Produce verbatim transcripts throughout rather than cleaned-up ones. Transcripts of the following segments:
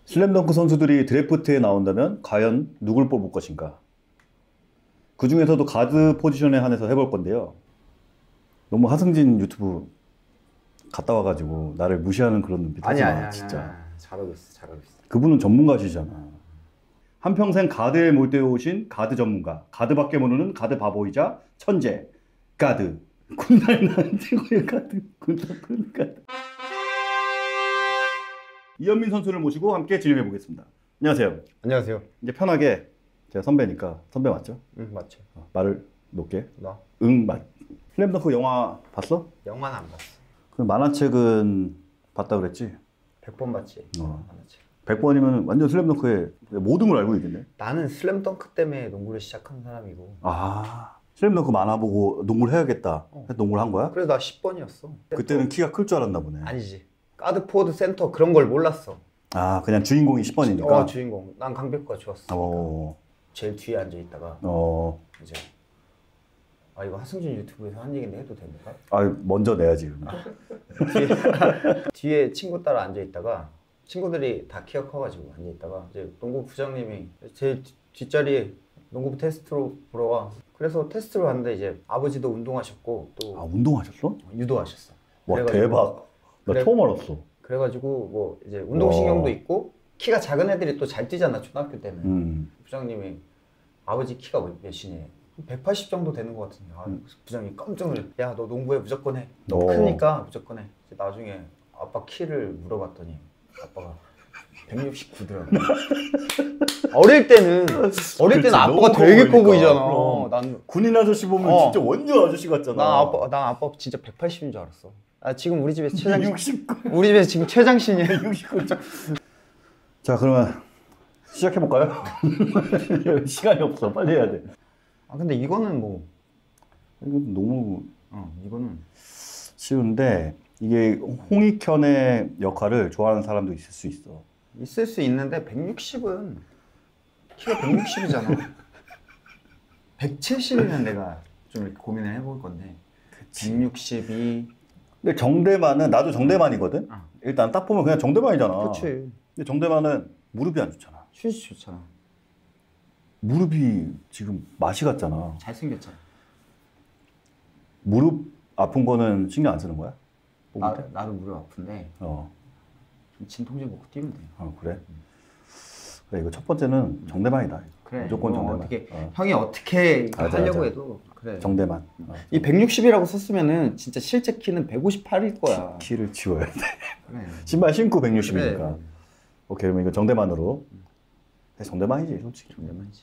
슬램덩크 선수들이 드래프트에 나온다면 과연 누굴 뽑을 것인가? 그 중에서도 가드 포지션에 한해서 해볼 건데요. 너무 하승진 유튜브 갔다 와가지고 나를 무시하는 그런 눈빛 하지 아니 마, 아니 진짜. 아니, 잘하고 있어 잘하고 있어. 그분은 전문가시잖아. 한평생 가드에 몰두해오신 가드 전문가, 가드밖에 모르는 가드 바보이자 천재, 가드. 군단이 나는 최고의 가드, 군단 가드. 이현민 선수를 모시고 함께 진행해 보겠습니다. 안녕하세요. 안녕하세요. 이제 편하게 제가 선배니까 선배 맞죠? 응 맞죠. 어, 말을 높게. 나 응 맞. 슬램덩크 영화 봤어? 영화는 안 봤어. 그 만화책은 봤다 그랬지? 백 번 봤지. 어. 만화책. 백 번이면 완전 슬램덩크의 모든 걸 알고 있겠네. 나는 슬램덩크 때문에 농구를 시작한 사람이고. 아, 슬램덩크 만화 보고 농구를 해야겠다. 어. 해서 농구를 한 거야? 그래서 나 십 번이었어. 그때는 키가 클 줄 알았나 보네. 아니지. 가드, 포워드, 센터 그런 걸 몰랐어. 아, 그냥 주인공이 십 번이니까. 어 주인공. 난 강백호가 좋았어. 어. 제일 뒤에 앉아 있다가 어. 이제 아 이거 하승진 유튜브에서 한 얘기인데 해도 됩니까? 아, 먼저 내야지. 뒤에, 뒤에 친구 따라 앉아 있다가 친구들이 다 키가 커가지고 앉아 있다가 이제 농구 부장님이 제 뒷자리에 농구 테스트로 보러 와. 그래서 테스트로 갔는데 이제 아버지도 운동하셨고 또 아, 운동하셨어? 유도하셨어. 와, 그래가지고- 대박. 나 그래- 처음 알았어. 그래가지고 뭐 이제 운동신경도 와. 있고 키가 작은 애들이 또 잘 뛰잖아 초등학교 때는. 음. 부장님이 아버지 키가 몇이니? 백팔십 정도 되는 것 같은데. 아, 음. 부장님이 깜짝 놀래. 야, 너 농구해 무조건 해. 너 오. 크니까 무조건 해. 나중에 아빠 키를 물어봤더니 아빠가 백육십구더라고. 어릴 때는 어릴 때는 그치, 아빠가 너무 커 되게 커 보이니까. 보이잖아. 그럼. 난, 군인 아저씨 보면 어. 진짜 완전 아저씨 같잖아. 난 아빠 난 아빠 진짜 백팔십인 줄 알았어. 아 지금 우리 집에서 최장 육십구. 우리 집에서 지금 최장신이야. 육십구. 자, 그러면 시작해 볼까요? 시간이 없어. 빨리 해야 돼. 아 근데 이거는 뭐 이건 너무 어, 이거는 쉬운데 이게 홍익현의 역할을 좋아하는 사람도 있을 수 있어. 있을 수 있는데 백육십은 키가 백육십이잖아. 백칠십이면 내가 좀 이렇게 고민을 해볼 건데 백육십이 근데 정대만은 나도 정대만이거든. 어. 일단 딱 보면 그냥 정대만이잖아. 그렇지. 근데 정대만은 무릎이 안 좋잖아. 슛이 좋잖아. 무릎이 지금 맛이 갔잖아. 잘생겼잖아. 무릎 아픈 거는 신경 안 쓰는 거야? 뽑을 나, 때? 나도 무릎 아픈데 어. 진통제 먹고 뛰면 돼. 어, 그래? 그래, 이거 첫 번째는 정대만이다. 그래. 무조건 이거 정대만. 어떻게 어. 형이 어떻게 이거 맞아, 하려고 맞아. 해도 그래. 정대만. 어. 이 백육십이라고 썼으면은 진짜 실제 키는 백오십팔일 거야. 키를 치워야 돼. 그래. 신발 신고 백육십이니까. 그래. 오케이, 그러면 이거 정대만으로. 정대만이지, 솔직히. 정대만이지.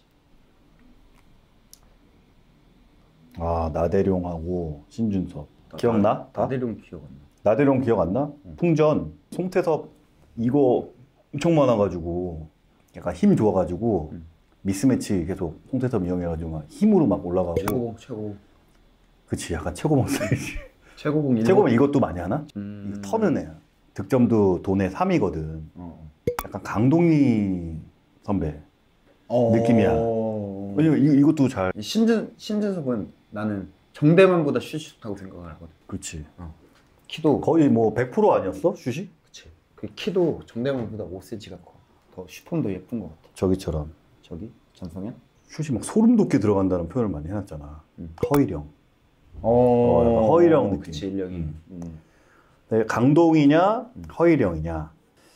아, 나대룡하고 신준섭. 기억나? 다? 나대룡 기억 안 나. 나대룡 기억 안 나? 풍전, 송태섭 이거 엄청 많아가지고 약간 힘 좋아가지고 응. 미스매치 계속 송태섭 이용해가지고 막 힘으로 막 올라가고. 최고봉 최고. 그치, 약간 최고봉 스타일이지. 최고봉 최고봉 이것도 많이 하나? 음... 이거 터는 애야. 득점도 도내 삼 위거든. 어. 약간 강동희 선배 어... 느낌이야. 왜냐면 이, 이것도 잘. 이 신준 신준섭은 나는 정대만보다 슛이 좋다고 생각을 하거든. 그렇지. 키도 거의 뭐 백 퍼센트 아니었어? 슛이? 그치. 그 키도 정대만보다 오 센티미터가 커. 더 슈폼도 예쁜 것 같아. 저기처럼 저기 전성현? 슛이 막 소름 돋게 들어간다는 표현을 많이 해놨잖아. 음. 허일영. 어, 약간 허일영 느낌. 그치 일령이. 음. 음. 네, 강동이냐 음. 허일영이냐.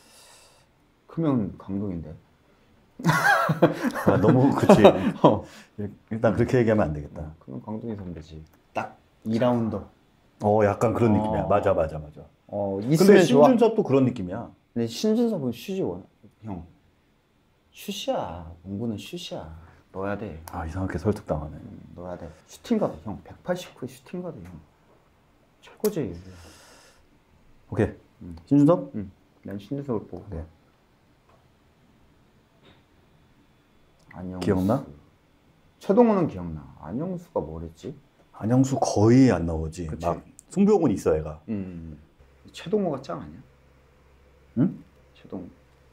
크면 강동인데. 아, 너무 그치. 어. 일단 그렇게 얘기하면 안 되겠다. 그럼 강동희 선배지. 딱 이 라운더. 어, 약간 그런 어. 느낌이야. 맞아, 맞아, 맞아. 어 근데 있으면 좋아. 신준섭도 그런 느낌이야. 근데 신준섭은 슛이 원. 형. 슛이야. 농구는 슛이야. 넣어야 돼. 아, 이상하게 설득당하네. 음, 넣어야 돼. 슈팅가드 형. 백팔십구 슈팅가드 형. 최고지. 오케이. 음. 신준섭? 응. 난 신준섭을 보고. 네. 안영수. 기억나? 최동호는 기억나. 안영수가 뭐랬지? 안영수 거의 안 나오지. 그치. 막 송병훈 있어, 애가. 음. 최동호가 짱 아니야? 응? 최동호.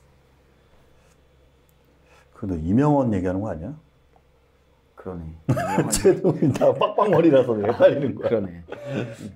그너 이명원 얘기하는 거 아니야? 그러네. 최동이 다 빡빡머리라서 헷갈리는 거야. 그러네.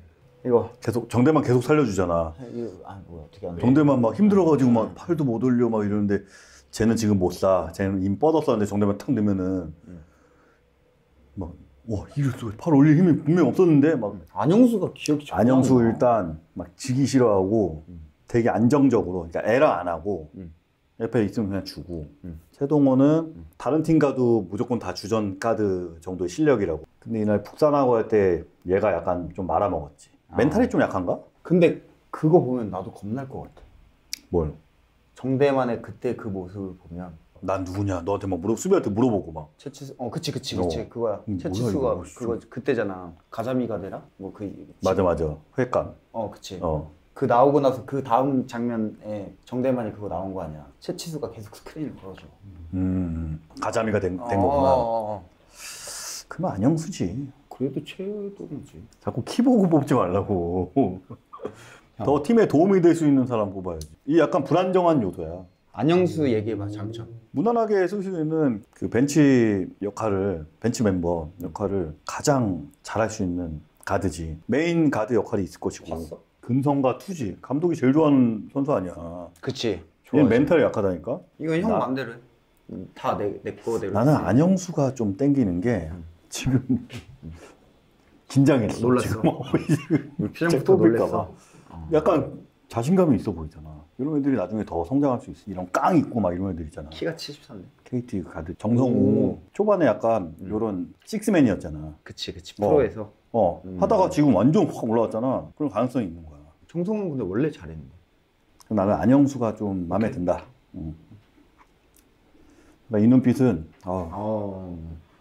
이거 계속 정대만 계속 살려주잖아. 이거 아 뭐야 어떻게 안 돼? 정대만 막 힘들어가지고 막 팔도 못 올려 막 이러는데 쟤는 지금 못 사. 쟤는 임 뻗었었는데 정대만 탁 넣으면은 막 와 이거 팔 올릴 힘이 분명 없었는데 막 안영수가 기억이 좋아. 안영수 일단 막 지기 싫어하고 음. 되게 안정적으로 그러니까 에러 안 하고 음. 옆에 있으면 그냥 주고 음. 최동원은 음. 다른 팀 가도 무조건 다 주전 가드 정도의 실력이라고. 근데 이날 북산하고 할 때 얘가 약간 좀 말아먹었지. 아. 멘탈이 좀 약한가? 근데 그거 보면 나도 겁날 것 같아. 뭘? 정대만의 그때 그 모습을 보면 난 누구냐? 너한테 막 물어 수비한테 물어보고 막. 최치수 어 그치 그치 어. 그치 그거야. 음, 최치수가 뭐야, 이거. 그거 그때잖아. 가자미가 되나? 뭐 그 맞아 맞아. 회감. 어 그치. 어. 그 나오고 나서 그 다음 장면에 정대만이 그거 나온 거 아니야. 최치수가 계속 스크린을 걸어줘. 음. 가자미가 된, 된 어, 거구나. 어, 어, 어. 그러면 안영수지. 그래도 최동이지. 자꾸 키 보고 뽑지 말라고. 더 팀에 도움이 될 수 있는 사람 뽑아야지. 이 약간 불안정한 요소야. 안영수 얘기해봐 장점. 무난하게 쓸 수 있는 그 벤치 역할을, 벤치 멤버 역할을 가장 잘할 수 있는 가드지. 메인 가드 역할이 있을 것이고. 봤어? 근성과 투지. 감독이 제일 좋아하는 선수 아니야. 그치. 얘 멘탈이 약하다니까? 이건 형 나- 맘대로 해. 다 내 내 거대로. 나는 안영수가 좀 땡기는 게 지금 긴장했어. 놀랐어. 지금 표정부터 뽑힐까 놀랐어. 봐. 약간 자신감이 있어 보이잖아. 이런 애들이 나중에 더 성장할 수 있어. 이런 깡 있고 막 이런 애들 있잖아. 키가 칠십삼 네. 케이티 가드 정성우 초반에 약간 이런 식스맨이었잖아. 그치 그치 어. 프로에서. 어 음. 하다가 지금 완전 확 올라왔잖아. 그런 가능성이 있는 거야. 정성훈 근데 원래 잘했는데. 나는 안영수가 좀 마음에 든다. 응. 그러니까 이 눈빛은 어, 어.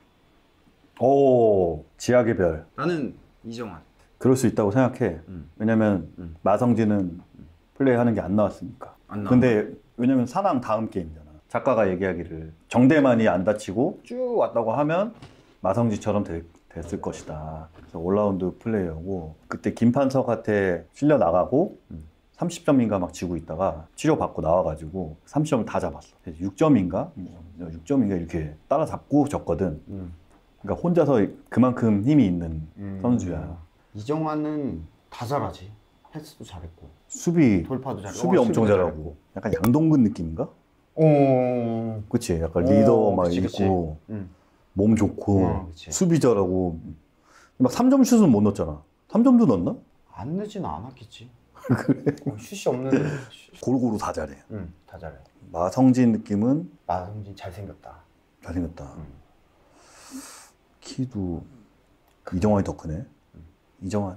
오 지하의 별. 나는 이정환. 그럴 수 있다고 생각해. 음. 왜냐면 음. 마성진은 플레이하는 게 안 나왔으니까. 안 나와. 근데 왜냐면 사랑 다음 게임이잖아. 작가가 얘기하기를 정대만이 안 다치고 쭉 왔다고 하면 마성진처럼 되- 됐을 것이다. 그래서 올라운드 플레이어고 그때 김판석한테 실려 나가고 음. 삼십 점인가 막 지고 있다가 치료받고 나와가지고 삼십 점을 다 잡았어. 그래서 육 점인가? 육 점인가 이렇게 따라잡고 졌거든. 음. 그러니까 혼자서 그만큼 힘이 있는 음. 선수야. 이정환은 다 잘하지. 패스도 잘했고 수비 돌파도 잘하고 수비 엄청 잘하고 약간 양동근 느낌인가? 어. 그치 약간 오, 리더 막 그치, 있고 그치. 음. 몸 좋고 어, 그치. 수비 잘하고 막 삼 점 슛은 못 넣었잖아. 삼 점도 넣었나? 안 늦지는 않았겠지. 그래? 어, 슛이 없는데. 골고루 다 잘해. 응, 다 잘해. 마성진 느낌은 마성진 잘생겼다. 잘생겼다. 음. 키도 이정환이 더 크네. 이정환,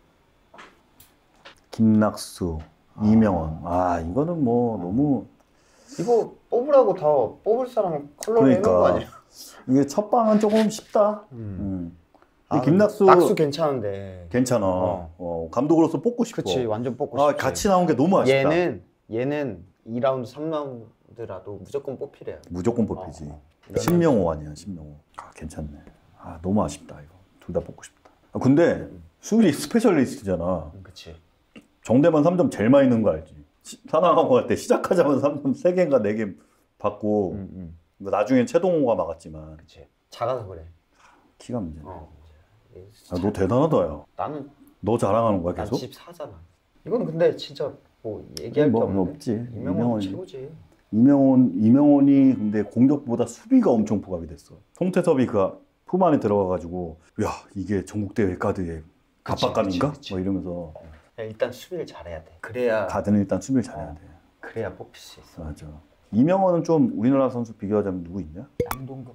김낙수, 이명원. 아 이거는 뭐 너무 이거 뽑으라고 다 뽑을 사람 컬러로 해놓은 거 그러니까 아니야? 이게 첫 방은 조금 쉽다. 음. 음. 아, 김낙수 낙수 괜찮은데. 괜찮아. 어. 어, 감독으로서 뽑고 싶어. 그치, 완전 뽑고 아, 싶지. 같이 나온 게 너무 아쉽다. 얘는 얘는 이 라운드, 삼 라운드라도 무조건 뽑히래요. 무조건 뽑히지. 어, 어. 신명호 아니야, 신명호. 아, 괜찮네. 아, 너무 아쉽다, 이거. 둘 다 뽑고 싶다. 아, 근데 수비 스페셜리스트잖아. 음, 그치. 정대만 삼 점 제일 많이 넣은 거 알지? 시- 사나하고 할 때 시작하자마자 삼 점 세 개인가 네 개 받고 음, 음. 뭐 나중엔 최동호가 막았지만 그치. 작아서 그래. 키가 문제네. 어. 아, 너 대단하다, 야. 나는 너 자랑하는 거야, 난 계속? 집사잖아. 이건 근데 진짜 뭐 얘기할 뭐, 게 없는데. 없지. 이명훈 이명훈이- 최고지. 이명훈, 이명훈이 근데 공격보다 수비가 엄청 부각이 됐어. 송태섭이 그 품 안에 들어가가지고, 야, 이게 전국대회 카드의 그치, 압박감인가? 그치, 그치. 뭐 이러면서 일단 수비를 잘해야 돼. 그래야 가드는 일단 수비를 잘해야 돼. 그래야 뽑힐 수 있어. 맞아. 이명훈은 좀 우리나라 선수 비교하자면 누구 있냐? 양동근.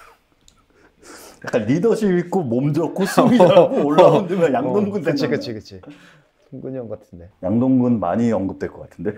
약간 리더십 있고 몸 좋고 수비 잘하고 올라운드면 양동근 그치 생각나. 그치 그치. 동근이 형 같은데. 양동근 많이 언급될 것 같은데.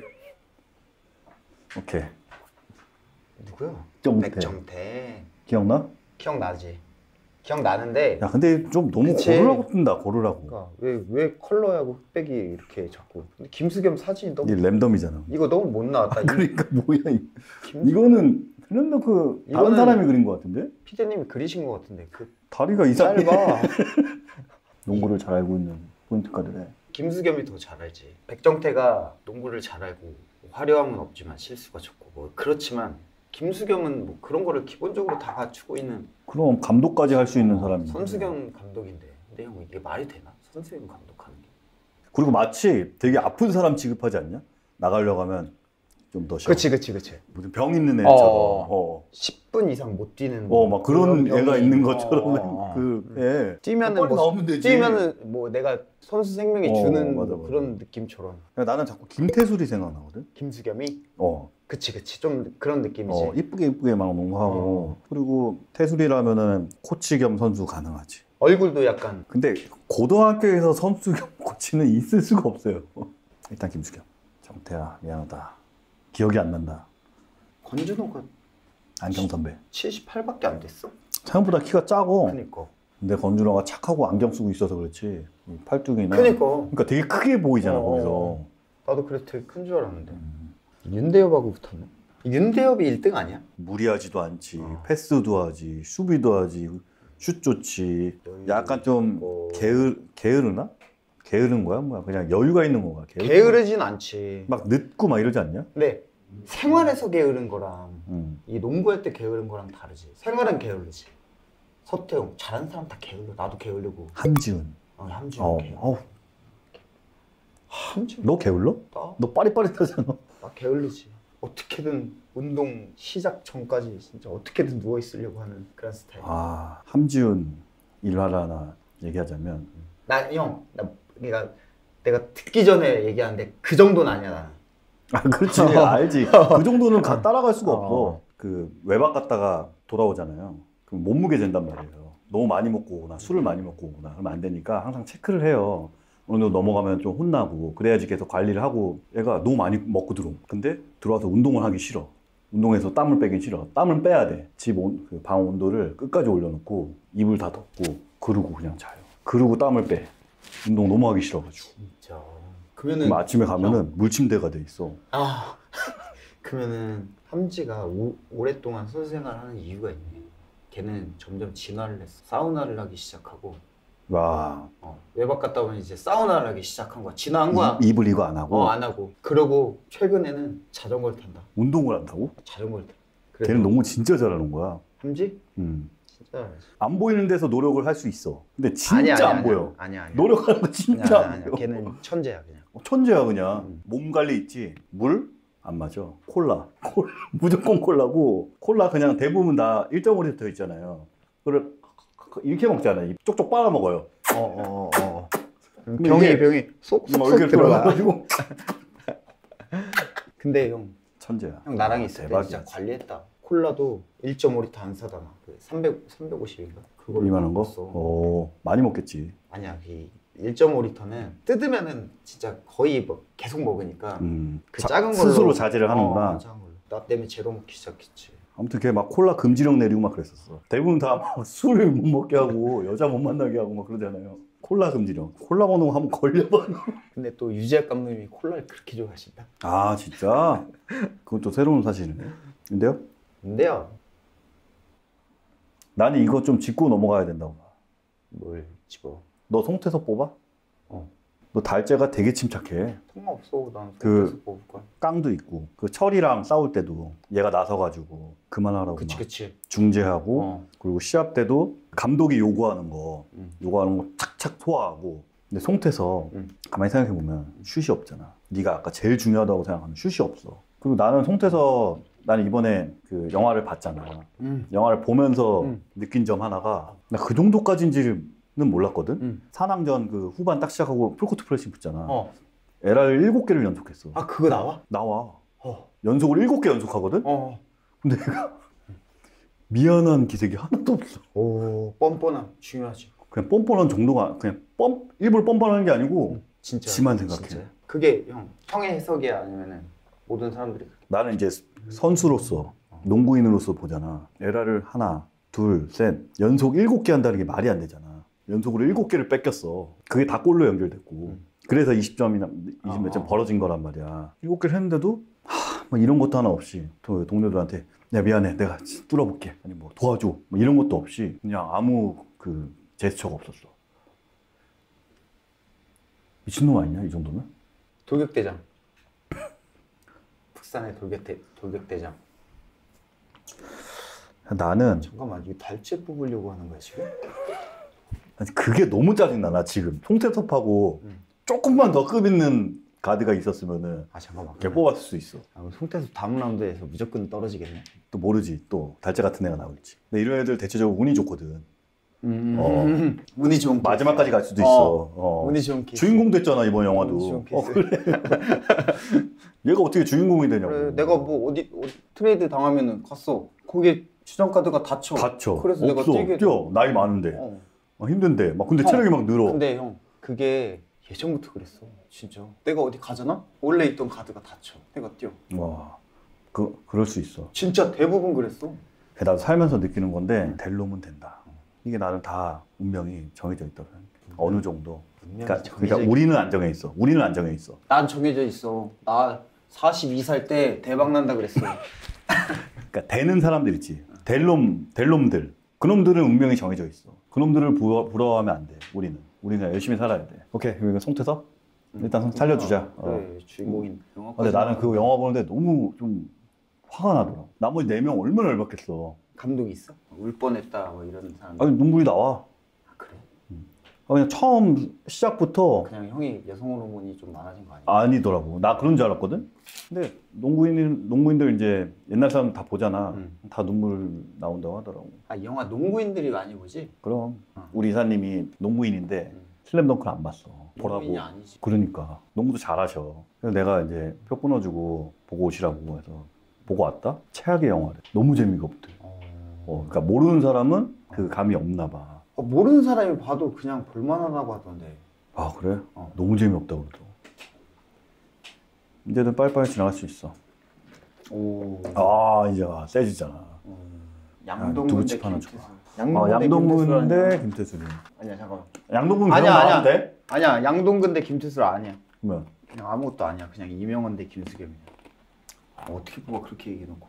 오케이. 누구야? 정태. 백정태. 기억나? 기억나지? 기억나는데 야 근데 좀 너무 그치. 고르라고 뜬다. 고르라고. 그러니까 왜, 왜 컬러하고 흑백이 이렇게 자꾸 근데 김수겸 사진이 너무 이게 랜덤이잖아. 이거 너무 못 나왔다. 이 그러니까 뭐야 이. 김... 이거는 슬램덩크 다른 이거는- 사람이 그린 것 같은데? 피디님이 그리신 것 같은데 그 다리가 이상해. 짧아. 농구를 잘 알고 있는 포인트 카드래. 김수겸이 더 잘 알지. 백정태가 농구를 잘 알고 화려함은 없지만 실수가 적고 뭐 그렇지만 김수겸은 뭐 그런 거를 기본적으로 다 갖추고 있는 그럼 감독까지 할 수 있는 사람이. 선수경 감독인데 근데 형 이게 말이 되나? 선수경 감독하는 게 그리고 마치 되게 아픈 사람 취급하지 않냐? 나가려고 하면 좀 더 쉬어. 그치 그치 그치. 무슨 병 있는 애처럼. 어. 어. 십 분 이상 못 뛰는. 어, 막 그런 병이- 애가 있는 것처럼 어, 어, 어. 그 애. 뛰면은 빨리 뭐 나오면 되지. 뛰면은 뭐 내가 선수 생명이 어, 주는 맞아, 맞아. 그런 느낌처럼. 나는 자꾸 김태술이 생각나거든. 김수겸이 어. 그치 그치 좀 그런 느낌이지. 어, 이쁘게 이쁘게 막 농구하고. 그리고 태술이라면은 코치 겸 선수 가능하지. 얼굴도 약간 근데 고등학교에서 선수 겸 코치는 있을 수가 없어요. 일단 김수겸. 정태야 미안하다. 기억이 안 난다. 권준호가 안경 선배. 칠십팔밖에 안 됐어. 생각보다 키가 작고. 그니까. 근데 건준호가 착하고 안경 쓰고 있어서 그렇지. 이 팔뚝이나. 그니까. 그러니까 되게 크게 보이잖아 어. 거기서. 나도 그래서 되게 큰 줄 알았는데. 음. 윤대엽하고 붙었네. 윤대엽이 일 등 아니야? 무리하지도 않지. 어. 패스도 하지. 수비도 하지. 슛 좋지. 여유도 약간 좀 있고. 게으 게으르나? 게으른 거야? 뭐야? 그냥 여유가 있는 건가? 게으르- 게으르진 않지. 막 늦고 막 이러지 않냐? 근데 생활에서 게으른 거랑 음. 이 농구할 때 게으른 거랑 다르지. 생활은 게으르지. 서태웅 잘하는 사람 다 게을러. 나도 게으르고. 한지훈. 어, 함지훈 어. 게을러. 어우, 함지훈 너 게을러? 나, 너 빠릿빠릿하잖아. 나 게을르지. 어떻게든 운동 시작 전까지 진짜 어떻게든 누워 있으려고 하는 그런 스타일. 아, 함지훈 일화를 하나 얘기하자면 나 형, 나 내가 내가 듣기 전에 얘기하는데 그 정도는 아니야 나는. 아, 그렇지. 알지. 그 정도는 가, 따라갈 수가 없어. 어. 그 외박 갔다가 돌아오잖아요. 그럼 몸무게 잰단 말이에요. 너무 많이 먹고 오거나 술을 많이 먹고 오거나 그러면 안 되니까 항상 체크를 해요. 어느 정도 넘어가면 좀 혼나고 그래야지 계속 관리를 하고 얘가 너무 많이 먹고 들어옴. 근데 들어와서 운동을 하기 싫어. 운동해서 땀을 빼긴 싫어. 땀을 빼야 돼. 집 방 온도를 끝까지 올려놓고 이불 다 덮고 그러고 그냥 자요. 그러고 땀을 빼. 운동 너무 하기 싫어가지고. 진짜. 그러면은 그럼 아침에 가면은 물침대가 돼 있어. 아 그러면은 함지가 오, 오랫동안 선수 생활하는 이유가 있네. 걔는 점점 진화를 했어. 사우나를 하기 시작하고 와. 어, 외박 갔다 오면 이제 사우나를 하기 시작한 거야. 진화한 거야. 이, 이불 이거 안 하고 어, 안 하고. 그러고 최근에는 자전거를 탄다. 운동을 한다고? 자전거를 타. 그래서 걔는 농구 진짜 잘하는 거야. 함지? 음. 진짜 잘하지. 안 보이는 데서 노력을 할 수 있어. 근데 진짜 아니야, 아니야, 안 아니야. 보여. 아니야 아니야. 노력하는 거 진짜 아니야, 안 아니야. 보여. 걔는 천재야 그냥. 어, 천재야 그냥. 음. 몸 관리 있지. 물? 안 맞아. 콜라. 콜 무조건 콜라고. 콜라 그냥 대부분 다 일 점 오 리터 있잖아요. 그걸 이렇게 먹잖아요. 쪽쪽 빨아 먹어요. 어어어. 어, 어. 근데 병이 이게 병이 막 쏙쏙 이렇게 들어가. 들어가가지고. 근데 형, 천재야. 형 나랑 아, 있을 때 대박이야. 진짜 관리했다. 콜라도 일 점 오 리터 안 사다가 그 삼백, 삼백오십인가? 그걸 이만한 거? 먹었어. 어, 많이 먹겠지. 아니야, 이 일 점 오 리터는 뜯으면은 진짜 거의 뭐 계속 먹으니까 음, 그 자- 작은 걸로 스스로 자제를 하는구나. 어, 작은 걸로. 나 때문에 제로 먹기 시작했지. 아무튼 걔 막 콜라 금지령 내리고 막 그랬었어. 대부분 다 술을 못 먹게 하고 여자 못 만나게 하고 막 그러잖아요. 콜라 금지령. 콜라 먹는 거 한번 걸려봐. 근데 또 유재학 감독님이 콜라를 그렇게 좋아하신다. 아 진짜? 그건 또 새로운 사실이네. 근데요? 근데요, 나는 이거 좀 짚고 넘어가야 된다고 봐. 뭘 집어? 너 송태섭 뽑아? 어. 너 달재가 되게 침착해. 상관없어. 난 그- 손에서 뽑을 거야. 깡도 있고 그 철이랑 싸울 때도 얘가 나서가지고 그만하라고 그치 막 그치. 중재하고 어. 그리고 시합 때도 감독이 요구하는 거 응. 요구하는 거 착착 소화하고. 근데 송태섭 응. 가만히 생각해 보면 슛이 없잖아. 네가 아까 제일 중요하다고 생각하는 슛이 없어. 그리고 나는 송태섭 나는 이번에 그 영화를 봤잖아. 응. 영화를 보면서 응. 느낀 점 하나가 나 그 정도까지인지는 몰랐거든. 응. 산왕전 그 후반 딱 시작하고 풀코트 프레싱 붙잖아. 어. 에라를 일곱 개를 연속했어. 아 그거 나와? 나와. 어. 연속으로 일곱 개 연속하거든. 어. 근데 얘가 미안한 기색이 하나도 없어. 오 뻔뻔함 중요하지. 그냥 뻔뻔한 정도가 그냥 뻔 일부러 뻔뻔한 게 아니고 진짜. 지만 생각해. 진짜야? 그게 형 형의 해석이야 아니면은 모든 사람들이 그렇게. 나는 이제 선수로서 농구인으로서 보잖아. 에라를 하나, 둘, 셋 연속 일곱 개 한다는 게 말이 안 되잖아. 연속으로 일곱 개를 뺏겼어. 그게 다 골로 연결됐고. 음. 그래서 이십 점이나 이십 몇 점 어. 벌어진 거란 말이야. 일곱 개를 했는데도 하, 뭐 이런 것도 하나 없이 또 동료들한테 야 미안해 내가 뚫어볼게 아니 뭐 도와줘 뭐 이런 것도 없이 그냥 아무 그 제스처가 없었어. 미친놈 아니냐 이 정도면? 돌격대장. 풋산의 돌격대 돌격대장. 나는 잠깐만 이거 달째 뽑으려고 하는 거야 지금? 아니, 그게 너무 짜증나 나 지금 송태섭하고 음. 조금만 더 급 있는 가드가 있었으면은 아 잠깐만. 걔 뽑았을 수 있어. 아, 그럼 송태섭 다음 라운드에서 무조건 떨어지겠네. 또 모르지. 또 달째 같은 애가 나올지. 근데 이런 애들 대체적으로 운이 좋거든. 음. 어. 운이 좋은 케이스. 마지막까지 갈 수도 어. 있어. 어. 운이 좋은 케이스. 주인공 됐잖아 이번 영화도. 운이 좋은 어, 케이스. 그래. 얘가 어떻게 주인공이 되냐고. 그래, 내가 뭐 어디, 어디 트레이드 당하면은 갔어. 거기에 주전 카드가 다쳐. 다쳐. 그래서 없어. 내가 뛰게 돼. 뛰어. 나이 많은데. 어. 어, 힘든데. 막 근데 형, 체력이 막 늘어. 근데 형 그게 예전부터 그랬어. 진짜. 내가 어디 가잖아? 원래 있던 카드가 다쳐. 내가 뛰어. 와. 그 그럴 수 있어. 진짜 대부분 그랬어. 나도 살면서 느끼는 건데 될 놈은 된다. 이게 나는 다 운명이 정해져 있더라. 어느 정도. 그러니까, 그러니까 우리는 안 정해 있어. 우리는 안 정해 있어. 난 정해져 있어. 나 마흔두 살 때 대박 난다 그랬어. 그러니까 되는 사람들 있지. 될 놈, 될 놈들. 그놈들은 운명이 정해져 있어. 그놈들을 부러, 부러워하면 안 돼. 우리는. 우리는 열심히 살아야 돼. 오케이. 그럼 이거 송태섭? 일단 살려주자. 그래, 어. 주인공인. 아, 근데 나는 그 영화 보는데 너무 좀 화가 나더라. 나머지 네 명 얼마나 열받겠어. 감독이 있어? 울 뻔했다 뭐 이런 사람. 아니 눈물이 나와. 아, 그래? 아, 그냥 처음 시작부터 그냥 형이 여성 호르몬이 좀 많아진 거 아니야? 아니더라고. 나 그런 줄 알았거든. 근데 농구인 농구인들 이제 옛날 사람 다 보잖아. 음. 다 눈물 나온다고 하더라고. 아, 이 영화 농구인들이 많이 보지? 그럼 어. 우리 이사님이 농구인인데 음. 슬램덩크를 안 봤어. 보라고. 농구인이 아니지. 그러니까 농구도 잘하셔. 그래서 내가 이제 표 끊어주고 보고 오시라고 해서 보고 왔다. 최악의 영화래. 너무 재미가 없대. 어... 어, 그러니까 모르는 사람은 그 감이 없나 봐. 어, 모르는 사람이 봐도 그냥 볼만하다고 하던데. 아 그래? 어. 너무 재미없다고 그러더라고. 이제는 빨리빨리 지나갈 수 있어. 오. 아 이제 와, 세지잖아. 음. 아, 양동근 누구 대 집 하나 김태수. 아, 양동근 대 김태수리. 아니야 잠깐만. 양동근 아니야, 그냥 아니야. 나왔는데? 아니야 양동근 대 김태수 아니야. 그러면 그냥 아무것도 아니야. 그냥 이명헌 대 김수겸이야. 어, 어떻게 보고 그렇게 얘기해놓고.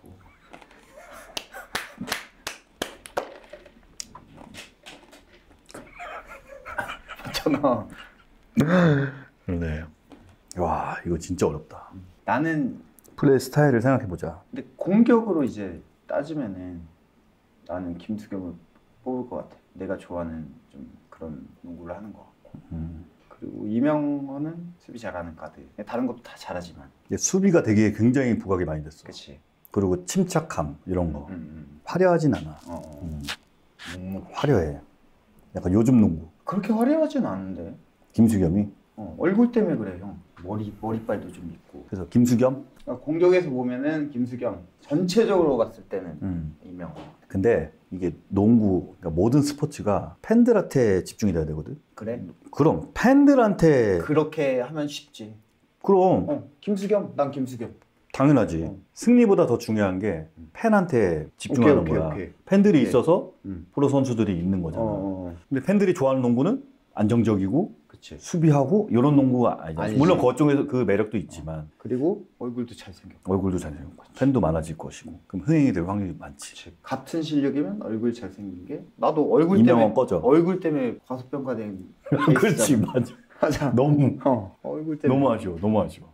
맞잖아. 그러네. 와 이거 진짜 어렵다. 나는 플레이 스타일을 생각해보자. 근데 공격으로 이제 따지면은 나는 김수겸을 뽑을 것 같아. 내가 좋아하는 좀 그런 농구를 하는 것 같고. 음. 그리고 이명헌은 수비 잘하는 카드. 다른 것도 다 잘하지만. 이게 수비가 되게 굉장히 부각이 많이 됐어. 그렇지. 그리고 침착함 이런 거. 음, 음. 화려하진 않아. 어, 어. 음. 음. 화려해. 약간 요즘 농구. 그렇게 화려하진 않은데. 김수겸이. 어, 얼굴 때문에 그래 형. 머리 머리빨도 좀 있고. 그래서 김수겸. 그러니까 공격에서 보면은 김수겸. 전체적으로 봤을 때는 음. 이명헌. 근데 이게 농구, 그러니까 모든 스포츠가 팬들한테 집중이 돼야 되거든. 그래? 그럼 팬들한테 그렇게 하면 쉽지. 그럼 어, 김수겸. 난 김수겸. 당연하지. 어. 승리보다 더 중요한 게 팬한테 집중하는 오케이, 오케이, 거야. 오케이. 팬들이 오케이. 있어서 음. 프로 선수들이 있는 어, 거잖아. 어, 어. 근데 팬들이 좋아하는 농구는 안정적이고 그치. 수비하고 이런 농구가 아니잖아. 아니지. 물론 그쪽에서 그 매력도 있지만 그리고 얼굴도 잘생겼고. 얼굴도 잘생겼고 팬도 많아질 것이고 그럼 흥행이 될 확률이 많지. 그치. 같은 실력이면 얼굴 잘생긴 게 나도 얼굴 이명헌 때문에 꺼져. 얼굴 때문에 과소평가된 그렇지 케이스잖아. 맞아. 맞아. 너무 어, 얼굴 때문에 너무 아쉬워. 너무 아쉬워.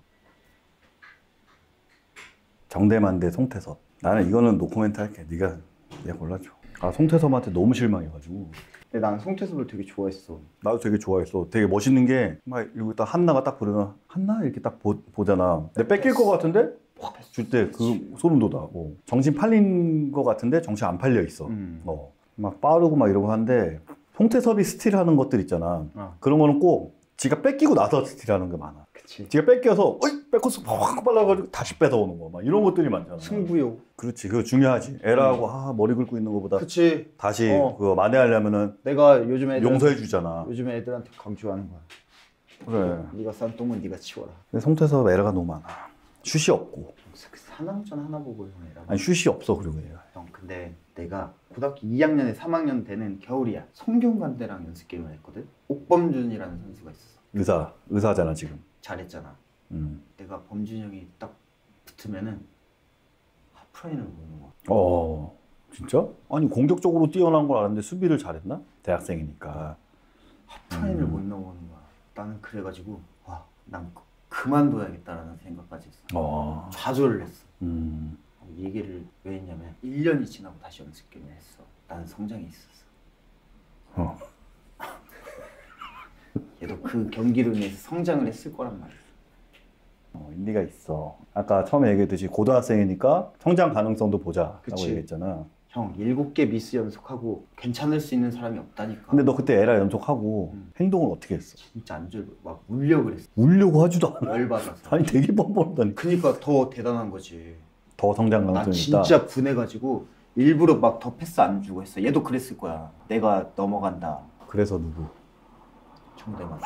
정대만 대 송태섭. 나는 이거는 노코멘트 할게. 네가 내가 골라줘. 아 송태섭한테 너무 실망해가지고. 근데 난 송태섭을 되게 좋아했어. 나도 되게 좋아했어. 되게 멋있는 게 막 이러고 딱 한나가 딱 부르면 한나 이렇게 딱 보, 보잖아. 근데 뺏길 것 같은데 확 줄 때 그 소름 돋아. 어. 정신 팔린 것 같은데 정신 안 팔려 있어. 음. 어. 막 빠르고 막 이러고 하는데 송태섭이 스틸하는 것들 있잖아. 어. 그런 거는 꼭 지가 뺏기고 나서 스틸하는 게 많아. 그치. 지가 뺏겨서 어이 뺏고서 확 빨라가지고 다시 뺏어오는 거 막 이런 것들이 많잖아. 승부욕. 그렇지. 그거 중요하지. 애라고 아, 머리 긁고 있는 것보다 그치. 다시 어. 그거 만회하려면은 내가 요즘 애들 용서해 주잖아. 요즘 애들한테 강조하는 거야. 그래. 네가 싼 똥은 네가 치워라. 근데 송태섭 에러가 너무 많아. 슛이 없고. 사랑전 하나 보고 형 애라. 아니 슛이 없어 그리고 얘가. 형 근데 내가 고등학교 이 학년에 삼 학년 되는 겨울이야. 성균관대랑 연습 게임을 했거든. 옥범준이라는 선수가 있었어. 의사 의사잖아 지금. 잘했잖아. 음. 내가 범준이 형이 딱 붙으면은 하프라인을 보는 거야. 어 진짜? 아니 공격적으로 뛰어난 걸 아는데 수비를 잘했나? 대학생이니까. 하프라인을 음. 못 넘어오는 거야. 나는 그래가지고 와, 난 그- 그만둬야겠다라는 생각까지 했어. 어. 좌절을 했어. 음. 이 얘기를 왜 했냐면 일 년이 지나고 다시 연습 게임을 했어. 나는 성장이 있었어. 어. 얘도 그 경기로 인해서 성장을 했을 거란 말이야. 어, 일리가 있어. 아까 처음에 얘기했듯이 고등학생이니까 성장 가능성도 보자라고 그치. 얘기했잖아. 형 일곱 개 미스 연속하고 괜찮을 수 있는 사람이 없다니까. 근데 너 그때 에라 연속하고 음. 행동을 어떻게 했어? 진짜 안 줄, 막 울려 그랬어. 울려고 하지도 않아. 열받아서. 아니 되게 뻔뻔하다니까. 그니까 더 대단한 거지. 더 성장 나 가능성이 있다. 진짜 분해가지고 일부러 막 더 패스 안 주고 했어. 얘도 그랬을 거야. 내가 넘어간다. 그래서 누구? 정대만.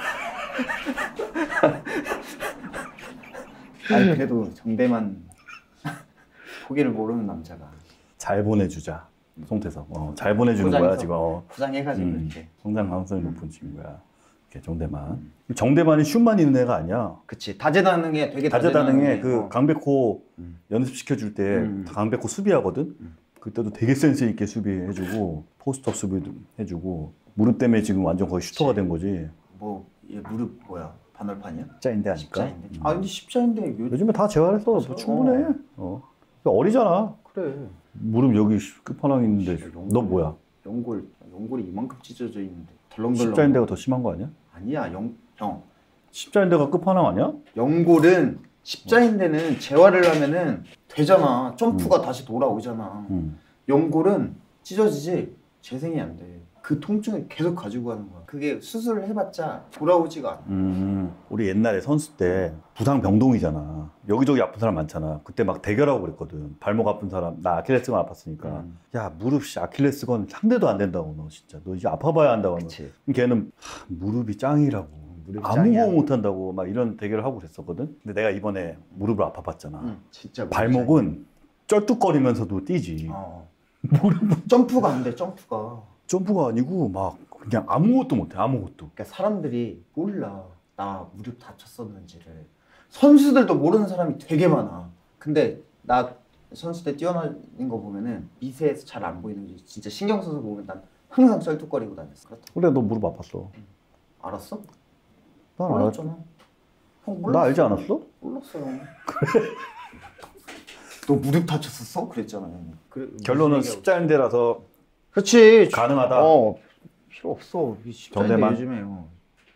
아니 그래도 정대만 포기를 모르는 남자가 잘 보내주자. 송태섭. 어, 잘 보내주는 거야 포장해서. 지금. 어. 포장해가지고 음, 이렇게. 성장 가능성이 높은 친구야. 이렇게 정대만. 정대만이 슛만 있는 애가 아니야. 그치. 다재다능해. 되게 다재다능해. 그 어. 강백호 음. 연습시켜줄 때 음. 강백호 수비하거든. 음. 그때도 되게 센스 있게 수비해주고 포스트업 수비도 해주고 무릎 때문에 지금 완전 거의 슈터가 된 거지. 뭐, 얘 무릎 뭐야? 반월판이야? 십자인대 하니까. 십자인데? 음. 아 근데 십자인데 요... 요즘에 다 재활했어. 뭐 그렇죠. 충분해. 어. 어리잖아. 그래. 무릎 여기 끝판왕 있는데 너 뭐야? 연골 연골이 이만큼 찢어져 있는데 덜렁덜렁. 십자인대가 더 심한 거 아니야? 아니야 영, 형 십자인대가 끝판왕 아니야? 연골은 십자인대는 재활을 하면은 되잖아. 점프가 다시 돌아오잖아. 응. 연골은 찢어지지 재생이 안 돼. 그 통증을 계속 가지고 가는 거야. 그게 수술을 해봤자 돌아오지가 않아. 음, 우리 옛날에 선수 때 부상 병동이잖아. 여기저기 아픈 사람 많잖아. 그때 막 대결하고 그랬거든. 발목 아픈 사람, 나 아킬레스건 아팠으니까. 음. 야, 무릎 씨, 아킬레스건 상대도 안 된다고 너 진짜. 너 이제 아파봐야 한다고. 너. 그치. 걔는 하, 무릎이 짱이라고. 무릎이 아무거 짱이야. 못한다고 막 이런 대결을 하고 그랬었거든. 근데 내가 이번에 무릎을 아파봤잖아. 응, 진짜 발목은 쩔뚝거리면서도 뛰지. 어. 무릎은 점프가 안 돼. 점프가. 점프가 아니고 막 그냥 아무것도 못해. 아무것도. 그러니까 사람들이 몰라. 나 무릎 다쳤었는지를. 선수들도 모르는 사람이 되게 많아. 근데 나 선수 때 뛰어다니는 거 보면은 미세해서 잘 안 보이는 게 진짜 신경 써서 보면 난 항상 쩔뚝거리고 다녔어. 그렇다. 그래, 너 무릎 아팠어. 알았어? 난 알았. 몰랐잖아. 형 몰랐어. 나 알지 않았어? 몰랐어요. 그래? 너 무릎 다쳤었어? 그랬잖아. 그래, 결론은 무슨 얘기하고- 십자인대라서 그렇지. 가능하다. 어 필요 없어. 이 십자인대 정대만? 요즘에요.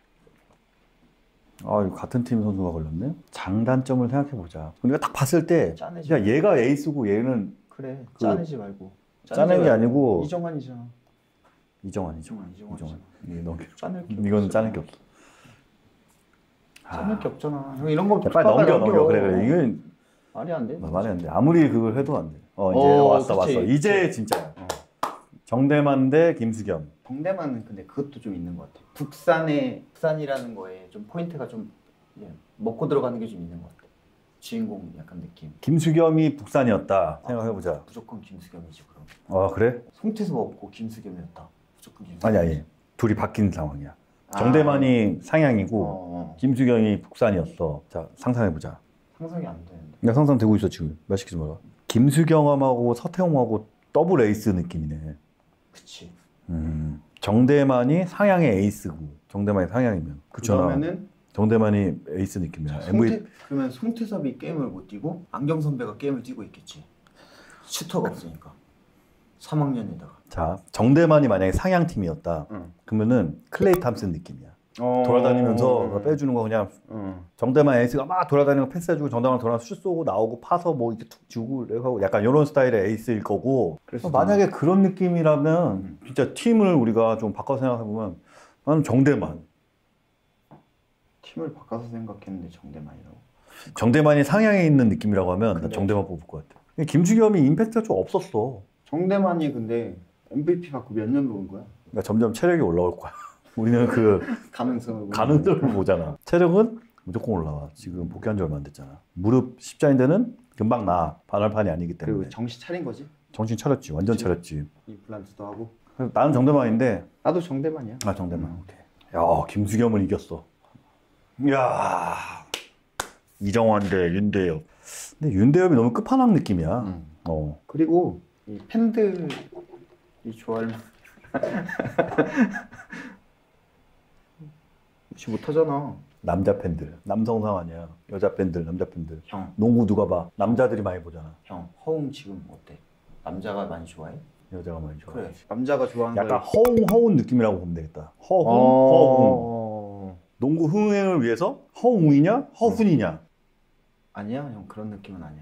아, 이거 같은 팀 선수가 걸렸네. 장단점을 생각해 보자. 우리가 딱 봤을 때, 짜내지. 야, 얘가 에이스고 얘는 그래. 그- 짜내지 말고. 짜낸 게 말고. 아니고 이정환이잖아. 이정환이죠. 이정환, 이정환. 이정환. 이게 너무 짜낼 게 이거는 없어. 짜낼 게 없어. 짜낼 게 없잖아. 형 이런 거 야, 빨리 넘겨 넘겨. 그래 그래. 이건 말이 안 돼. 말이 안 돼. 아무리 그걸 해도 안 돼. 어 이제 어, 왔어 그치, 왔어. 이제 그치. 진짜야. 어. 정대만 대 김수겸. 정대만은 근데 그것도 좀 있는 것 같아. 북산의 북산이라는 거에 좀 포인트가 좀 예, 먹고 들어가는 게 좀 있는 것 같아. 주인공 약간 느낌. 김수겸이 북산이었다. 생각해 보자. 무조건 김수겸이지 그럼. 아 그래? 송태섭 없고 김수겸이었다. 무조건 김수겸. 아니 아니. 둘이 바뀐 상황이야. 정대만이 상향이고 어, 어. 김수겸이 북산이었어. 자 상상해 보자. 상상이 안 되는데. 나 상상되고 있어 지금. 말 시키지 마라. 김수경하고 서태웅하고 더블 에이스 느낌이네. 그치. 음. 정대만이 상향의 에이스고 정대만이 상향이면 그쵸. 그러면은 정대만이 에이스 느낌이야. 송태, 엠브이피 그러면 송태섭이 게임을 못 뛰고 안경 선배가 게임을 뛰고 있겠지. 슈터가 없으니까. 삼 학년에다가. 자 정대만이 만약에 상향 팀이었다. 응. 그러면은 클레이 탐슨 느낌이야. 어... 돌아다니면서 빼주는 거 그냥 응. 정대만 에이스가 막 돌아다니는 거 패스해주고 정대만 돌아서 슛 쏘고 나오고 파서 뭐 이렇게 툭 주고 하고 약간 이런 스타일의 에이스일 거고. 그래서 만약에 그런 느낌이라면 음. 진짜 팀을 우리가 좀 바꿔 생각해 보면 나는 정대만. 팀을 바꿔서 생각했는데 정대만이라고. 정대만이 상향에 있는 느낌이라고 하면 나 근데- 정대만 뽑을 것 같아. 김주겸이 임팩트가 좀 없었어. 정대만이 근데 엠브이피 받고 몇 년도 온 거야? 그러니까 점점 체력이 올라올 거야. 우리는 그 가능성을 보는 가능성을 보잖아. 체력은 무조건 올라와. 지금 복귀한 지 얼마 안 됐잖아. 무릎 십자인대는 금방 나. 반월판이 아니기 때문에. 그리고 정신 차린 거지? 정신 차렸지. 완전 그치. 차렸지. 임플란트도 하고. 그래서 나는 정대만인데 나도 정대만이야. 아 정대만. 음. 오케이. 야 김수겸을 이겼어. 이야 이정환 대 윤대엽. 근데 윤대엽이 너무 끝판왕 느낌이야. 음. 어. 그리고 이 팬들이 좋아할 무시 못하잖아. 남자 팬들. 남성상 아니야. 여자 팬들, 남자 팬들. 형, 농구 누가 봐? 남자들이 많이 보잖아. 형 허웅 지금 어때? 남자가 많이 좋아해? 여자가 많이 좋아. 그래. 남자가 좋아하는 약간 걸- 허웅 허운 느낌이라고 보면 되겠다. 허웅 어... 허웅. 농구 흥행을 위해서 허웅이냐 허훈이냐? 아니야 형 그런 느낌은 아니야.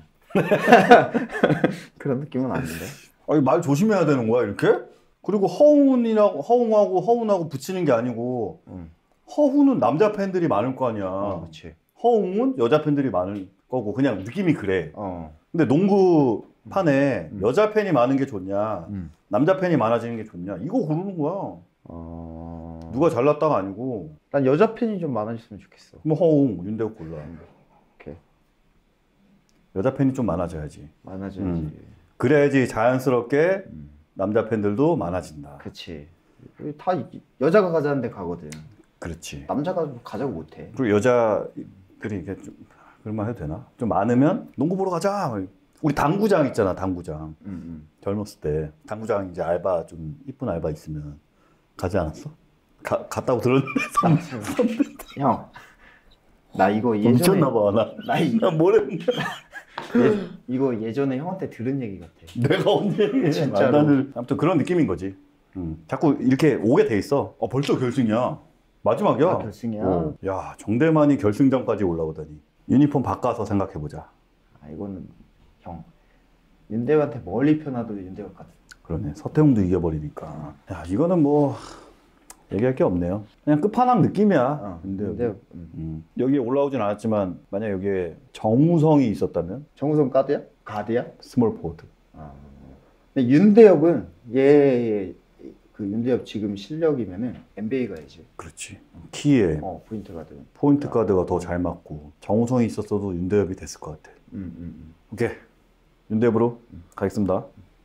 그런 느낌은 아닌데. 아니 말 조심해야 되는 거야 이렇게? 그리고 허훈이라고 허웅하고 허훈하고 붙이는 게 아니고 응. 허훈은 남자 팬들이 많을 거 아니야. 어, 그렇지. 허웅은 여자 팬들이 많을 거고 그냥 느낌이 그래. 어. 근데 농구판에 음. 여자 팬이 많은 게 좋냐 음. 남자 팬이 많아지는 게 좋냐 이거 고르는 거야. 어. 누가 잘났다가 아니고 난 여자 팬이 좀 많아졌으면 좋겠어. 뭐 허웅, 윤대욱 골라. 오케이. 여자 팬이 좀 많아져야지. 많아져야지. 음. 그래야지 자연스럽게 음. 남자 팬들도 많아진다. 그렇지. 다 이- 여자가 가자는데 가거든. 그렇지. 남자가 가자고 못해. 그리고 여자들이 이게 좀 그럴만 해도 되나? 좀 많으면 농구 보러 가자. 우리 당구장 있잖아, 당구장. 음, 젊었을 때 당구장 이제 알바 좀 이쁜 알바 있으면 가지 않았어? 가, 갔다고 들었는데 음. 형, 나 이거 예전에 미쳤나 봐. 나, 나 이, 나 뭐랬는데? 예, 이거 예전에 형한테 들은 얘기 같아. 내가 언제 진짜로. 나는 아무튼 그런 느낌인 거지. 음. 자꾸 이렇게 오게 돼 있어. 어, 벌써 결승이야. 마지막이야. 아, 결승이야? 어. 야, 정대만이 결승전까지 올라오다니. 유니폼 바꿔서 생각해 보자. 아 이거는 형 윤대호한테 멀리 펴놔도 윤대호 같아. 그러네. 서태웅도 이겨버리니까. 야, 이거는 뭐 얘기할 게 없네요. 그냥 끝판왕 느낌이야. 어, 근데 윤대호. 음. 음. 여기에 올라오진 않았지만 만약 여기에 정우성이 있었다면 정우성 가드야? 가드야? 스몰 포워드. 아. 근데 윤대엽은 얘 그 윤대엽 지금 실력이면은 엔비에이 가야지. 그렇지. 키에 어 포인트 가드. 포인트 가드가 더 잘 맞고 정우성이 있었어도 윤대엽이 됐을 것 같아. 음, 음, 오케이. 윤대엽으로 가겠습니다.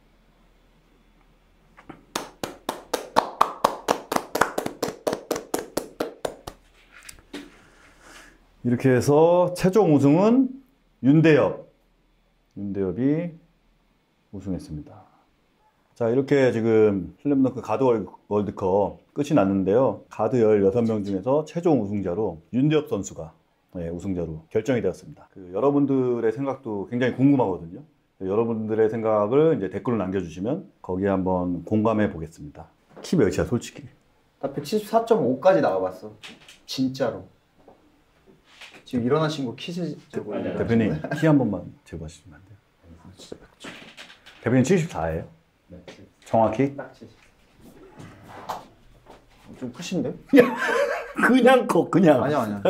이렇게 해서 최종 우승은 윤대엽. 윤대엽이 우승했습니다. 자, 이렇게 지금 슬램덩크 가드 월- 월드컵 끝이 났는데요. 가드 열여섯 명 중에서 최종 우승자로 윤대엽 선수가 네, 우승자로 결정이 되었습니다. 그 여러분들의 생각도 굉장히 궁금하거든요. 여러분들의 생각을 이제 댓글로 남겨주시면 거기에 한번 공감해 보겠습니다. 키 몇이야, 솔직히? 나 백칠십사 점 오까지 나와봤어. 진짜로. 지금 일어나신 거 퀴즈 저거 대표님, 키 한 번만 재보시면 안 돼요? 진짜 백칠. 대표님 칠십사예요? 네. 정확히? 딱 칠십. 좀 크신데? 그냥 커, 그냥. 아니야 아니야.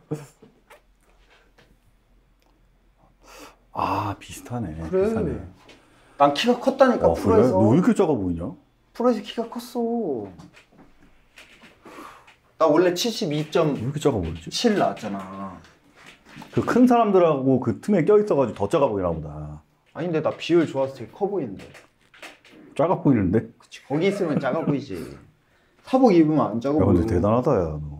아, 비슷하네. 그래. 비슷하네. 난 키가 컸다니까 아, 그래? 프로에서. 너 왜 이렇게 작아 보이냐? 프로에서 키가 컸어. 나 원래 칠십이 점 왜 이렇게 작아 보이지? 칠 나왔잖아. 그 큰 사람들하고 그 틈에 껴있어가지고 더 작아 보이나 보다. 아니 근데 나 비율 좋아서 되게 커 보이는데. 작아 보이는데? 그치 거기 있으면 작아 보이지. 사복 입으면 안 작아 야, 보여. 근데 대단하다, 야, 너.